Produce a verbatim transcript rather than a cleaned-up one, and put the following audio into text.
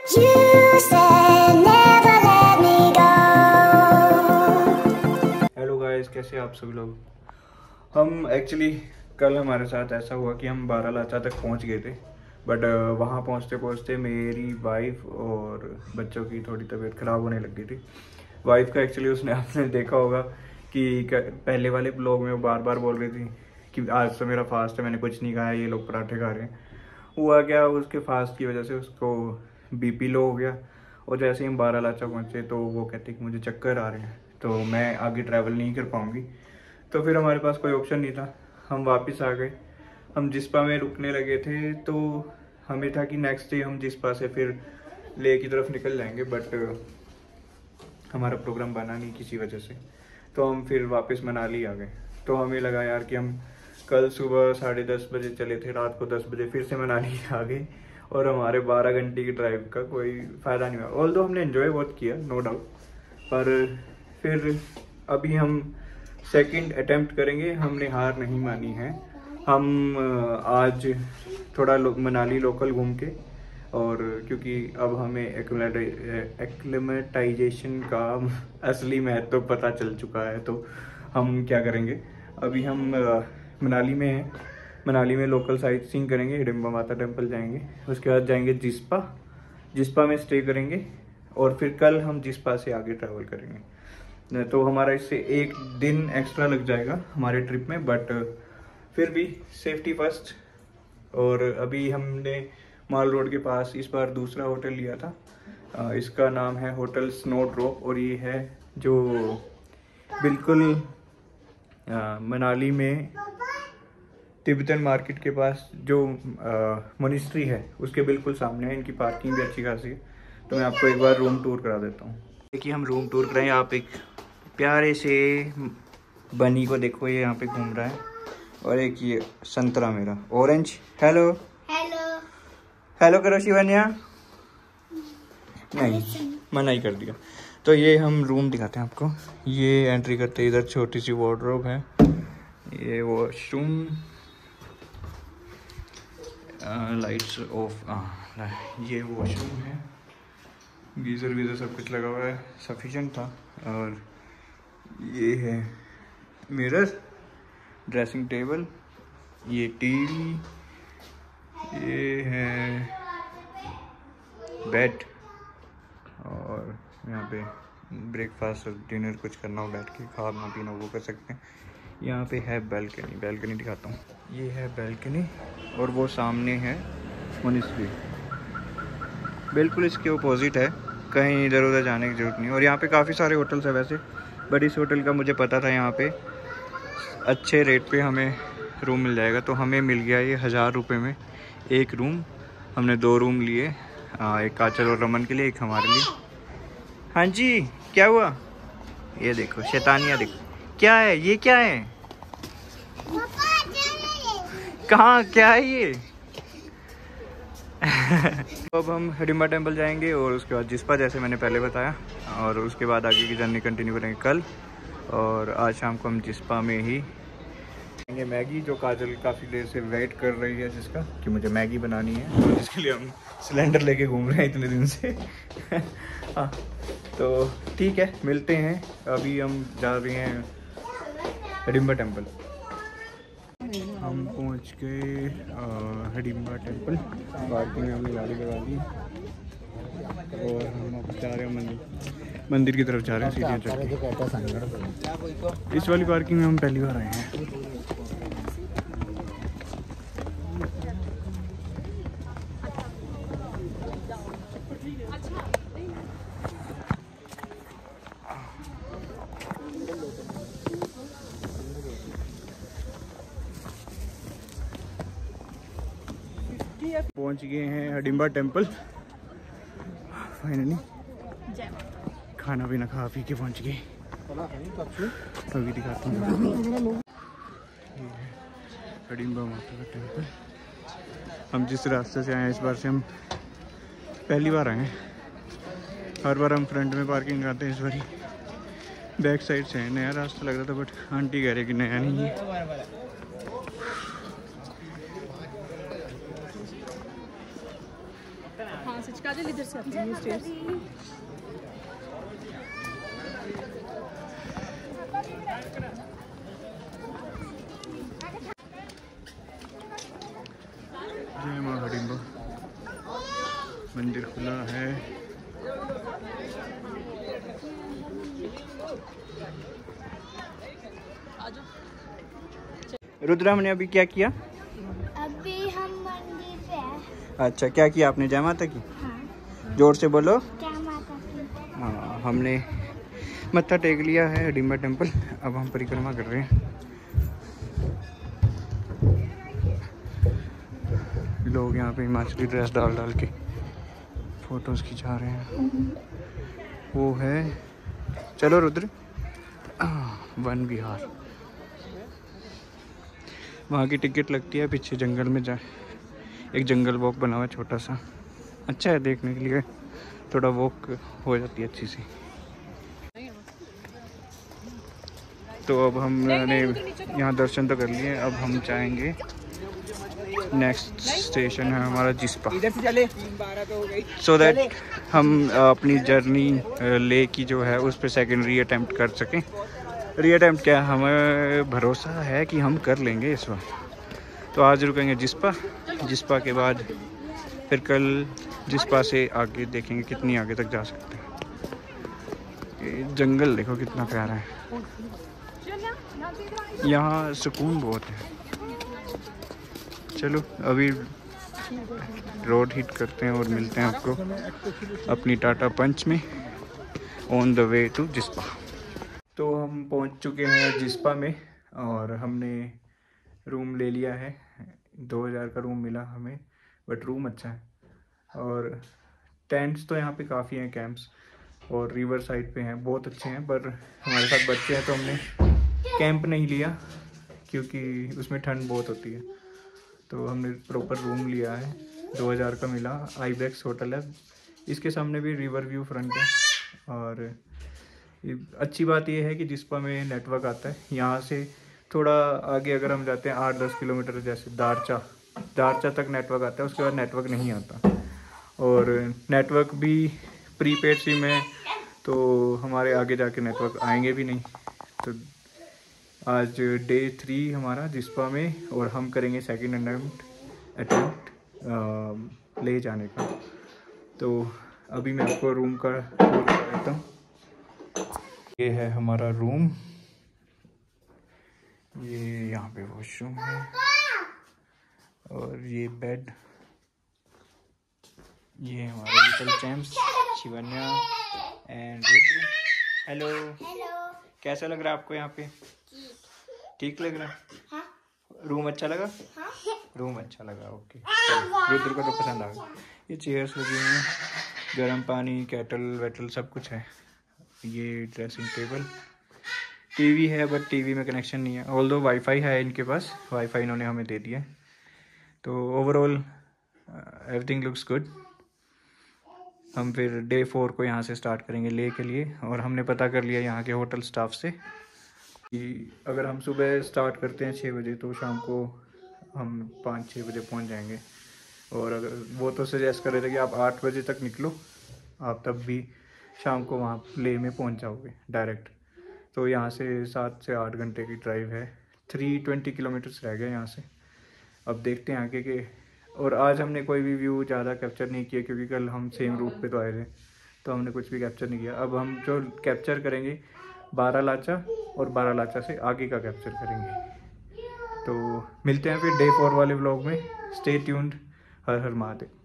Hello guys, कैसे आप सभी लोग। हम एक्चुअली कल हमारे साथ ऐसा हुआ कि हम बारालाचा तक पहुंच गए थे, बट वहां पहुंचते पहुंचते मेरी वाइफ और बच्चों की थोड़ी तबीयत ख़राब होने लग गई थी। वाइफ का एक्चुअली उसने आपने देखा होगा कि पहले वाले ब्लॉग में वो बार बार बोल रही थी कि आज तो मेरा फास्ट है, मैंने कुछ नहीं खाया, ये लोग पराठे खा रहे हैं। हुआ क्या, उसके फास्ट की वजह से उसको बीपी लो हो गया, और जैसे ही हम बारालाचा पहुँचे तो वो कहते कि मुझे चक्कर आ रहे हैं, तो मैं आगे ट्रैवल नहीं कर पाऊँगी। तो फिर हमारे पास कोई ऑप्शन नहीं था, हम वापस आ गए। हम जिस्पा में रुकने लगे थे, तो हमें था कि नेक्स्ट डे हम जिस्पा से फिर ले की तरफ निकल जाएंगे, बट हमारा प्रोग्राम बना नहीं किसी वजह से, तो हम फिर वापस मनाली आ गए। तो हमें लगा यार कि हम कल सुबह साढ़े दस बजे चले थे, रात को दस बजे फिर से मनाली आ गए, और हमारे बारह घंटे की ड्राइव का कोई फ़ायदा नहीं हुआ। ऑल दो हमने एंजॉय बहुत किया, नो डाउट, पर फिर अभी हम सेकंड अटेम्प्ट करेंगे। हमने हार नहीं मानी है। हम आज थोड़ा लो, मनाली लोकल घूम के, और क्योंकि अब हमें एक्लिमेटाइजेशन का असली महत्व तो पता चल चुका है, तो हम क्या करेंगे, अभी हम मनाली में हैं। मनाली में लोकल साइट सीइंग करेंगे, हिडिंबा माता टेम्पल जाएंगे, उसके बाद जाएंगे जिस्पा, जिस्पा में स्टे करेंगे, और फिर कल हम जिस्पा से आगे ट्रैवल करेंगे। तो हमारा इससे एक दिन एक्स्ट्रा लग जाएगा हमारे ट्रिप में, बट फिर भी सेफ्टी फर्स्ट। और अभी हमने माल रोड के पास इस बार दूसरा होटल लिया था, इसका नाम है होटल स्नो ड्रॉप, और ये है जो बिल्कुल आ, मनाली में तिब्बतन मार्केट के पास जो मोनिस्ट्री है उसके बिल्कुल सामने है। इनकी पार्किंग भी अच्छी खासी है, तो मैं आपको एक बार रूम टूर करा देता हूँ। देखिए हम रूम टूर कराएं। आप एक प्यारे से बनी को देखो, ये यहाँ पे घूम रहा है, और एक ये संतरा मेरा ऑरेंज। हेलो हेलो हेलो करो शिवानिया। नहीं, मना ही कर दिया। तो ये हम रूम दिखाते हैं आपको। ये एंट्री करते इधर छोटी सी वार्डरोब है, ये वॉशरूम, लाइट्स ऑफ, ये वॉशरूम है, गीज़र वीज़र सब कुछ लगा हुआ है, सफिशिएंट था। और ये है मिरर, ड्रेसिंग टेबल, ये टीवी, ये है बेड, और यहाँ पे ब्रेकफास्ट और डिनर कुछ करना हो, बैठ के खाना पीना वो कर सकते हैं। यहाँ पे है बैल्कनी, बैल्कनी दिखाता हूँ। ये है बैल्कनी, और वो सामने है मोनिस्ट्री, बिल्कुल इसके अपोजिट है, कहीं इधर उधर जाने की ज़रूरत नहीं। और यहाँ पे काफ़ी सारे होटल्स है वैसे, बट इस होटल का मुझे पता था यहाँ पे अच्छे रेट पे हमें रूम मिल जाएगा, तो हमें मिल गया ये हज़ार रुपये में एक रूम। हमने दो रूम लिए, एक काचल और रमन के लिए, एक हमारे लिए। हाँ जी, क्या हुआ? ये देखो शैतानिया, देखो क्या है ये, क्या है, कहाँ, क्या है ये? तो अब हम हिडिंबा टेम्पल जाएंगे, और उसके बाद जिस्पा, जैसे मैंने पहले बताया, और उसके बाद आगे की जर्नी कंटिन्यू करेंगे कल। और आज शाम को हम जिस्पा में ही खाएंगे मैगी, जो काजल काफ़ी देर से वेट कर रही है जिसका, कि मुझे मैगी बनानी है, तो जिसके लिए हम सिलेंडर लेके घूम रहे हैं इतने दिन से। हाँ, तो ठीक है, मिलते हैं। अभी हम जा रहे हैं हिडिंबा टेम्पल। हम पहुंच गए हिडिंबा टेम्पल, पार्किंग में हमने गाड़ी लगा दी, और हम अब जा रहे हैं मंदिर मंदिर की तरफ जा रहे हैं सीढ़ियाँ चढ़ के। इस वाली पार्किंग में हम पहली बार आए हैं। पहुंच गए हैं हिडिंबा टेम्पल फाइनली। खाना पीना खा पी के पहुंच गए। अभी दिखाता हूँ हिडिंबा माता का टेम्पल। हम जिस रास्ते से आए हैं, इस बार से हम पहली बार आए हैं। हर बार हम फ्रंट में पार्किंग करते हैं, इस बार बैक साइड से है। नया रास्ता लग रहा था, बट आंटी कह रही कि नया नहीं है। हाँ सच काजल इधर से आती है स्टेयर्स। जय मां हडिम्बा, मंदिर खुला है। रुद्रा, हमने अभी क्या किया? अभी हम मंदिर पे हैं। अच्छा, क्या किया आपने? जय माता की। हाँ। जोर से बोलो। जय माता की। हाँ, हमने मत्था टेक लिया है हडिम्बा टेम्पल। अब हम परिक्रमा कर रहे हैं। लोग यहाँ पे हिमाचली ड्रेस डाल डाल के फोटोज खिंचा रहे हैं। वो है, चलो रुद्र, वन विहार। वहाँ की टिकट लगती है, पीछे जंगल में जाए। एक जंगल वॉक बना हुआ है छोटा सा, अच्छा है देखने के लिए। थोड़ा वॉक हो जाती है अच्छी सी। तो अब हमने यहाँ दर्शन तो कर लिए। अब हम जाएंगे, नेक्स्ट स्टेशन है हमारा जिस्पा। इधर से चले सो दैट हम अपनी जर्नी ले की जो है उस पर सेकेंड री अटैम्प्ट कर सकें। री अटैम्प्ट क्या, हमें भरोसा है कि हम कर लेंगे इस बार। तो आज रुकेंगे जिस्पा। जिस्पा के बाद फिर कल जिस्पा से आगे देखेंगे कितनी आगे तक जा सकते हैं। ये जंगल देखो कितना प्यारा है, यहाँ सुकून बहुत है। चलो अभी रोड हिट करते हैं और मिलते हैं आपको अपनी टाटा पंच में on the way to Jispa. तो हम पहुंच चुके हैं जिस्पा में और हमने रूम ले लिया है। दो हज़ार का रूम मिला हमें, बट रूम अच्छा है। और टेंट्स तो यहाँ पे काफ़ी हैं, कैंप्स, और रिवर साइड पे हैं, बहुत अच्छे हैं। पर हमारे साथ बच्चे हैं तो हमने कैंप नहीं लिया क्योंकि उसमें ठंड बहुत होती है। तो हमने प्रॉपर रूम लिया है, दो हज़ार का मिला। आईबेक्स होटल है, इसके सामने भी रिवर व्यू फ्रंट है। और अच्छी बात यह है कि जिस्पा में नेटवर्क आता है। यहाँ से थोड़ा आगे अगर हम जाते हैं आठ दस किलोमीटर, जैसे दारचा दारचा तक नेटवर्क आता है, उसके बाद नेटवर्क नहीं आता। और नेटवर्क भी प्रीपेड सिम है, तो हमारे आगे जाके नेटवर्क आएंगे भी नहीं। तो आज डे थ्री हमारा जिस्पा में, और हम करेंगे सेकेंड अटेम्प्ट अटेम्प्ट ले जाने का। तो अभी मैं आपको रूम का टूर कर देता हूँ। ये है हमारा रूम, ये यहाँ पे वॉशरूम है, और ये बेड, ये हमारे little champs Shivanya and Rudra. Hello, कैसा लग रहा है आपको यहाँ पे? ठीक लग रहा है? हाँ? रूम अच्छा लगा? हाँ? रूम अच्छा लगा, ओके। रुद्र को तो पसंद आ गया। ये चेयर्स लगी हुई हैं, गर्म पानी, केटल वेटल सब कुछ है। ये ड्रेसिंग टेबल, टीवी है, बट टीवी में कनेक्शन नहीं है। ऑल्दो वाईफाई है इनके पास, वाईफाई इन्होंने हमें दे दिया है। तो ओवरऑल एवरीथिंग लुक्स गुड। हम फिर डे फोर को यहाँ से स्टार्ट करेंगे ले के लिए। और हमने पता कर लिया यहाँ के होटल स्टाफ से कि अगर हम सुबह स्टार्ट करते हैं छः बजे तो शाम को हम पाँच छः बजे पहुँच जाएंगे। और अगर वो तो सजेस्ट कर रहे थे कि आप आठ बजे तक निकलो, आप तब भी शाम को वहाँ ले में पहुँच जाओगे डायरेक्ट। तो यहाँ से सात से आठ घंटे की ड्राइव है, थ्री ट्वेंटी किलोमीटर्स रह गए यहाँ से। अब देखते हैं आगे के। और आज हमने कोई भी व्यू ज़्यादा कैप्चर नहीं किया क्योंकि कल हम सेम रूट पे तो आए थे, तो हमने कुछ भी कैप्चर नहीं किया। अब हम जो कैप्चर करेंगे बारालाचा, और बारालाचा से आगे का कैप्चर करेंगे। तो मिलते हैं फिर डे फोर वाले व्लॉग में। Stay tuned. हर हर महादेव।